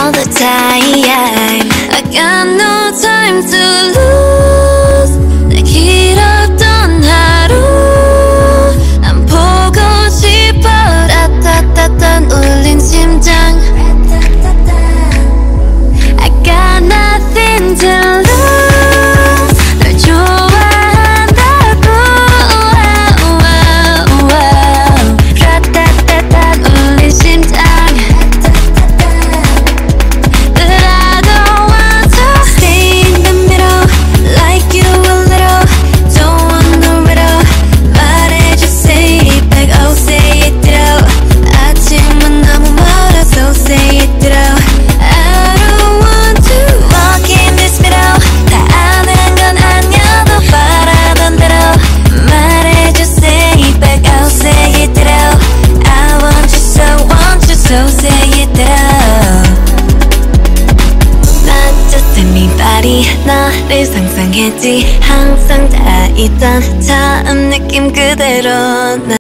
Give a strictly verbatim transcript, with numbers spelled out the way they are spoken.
all the time. I got no time to lose. 내 길었던 하루 안 보고 싶어. 따따따따 울린 심장. I got nothing to lose. 널 좋아한다고. 따따따따 울린 심장. But I don't want to stay in the middle, like you a little. Don't want no riddle. 말해줘, say it back, oh say it through. 아직은 너무 멀어서 say it through. I don't want to walk in this middle. 다 아는 건 아니어도 바라던 대로 말해줘, say it back, oh say it through. I want you so, want you so, say it through. Not just anybody. 너를 상상했지. 항상 다 있던 처음 느낌 그대로.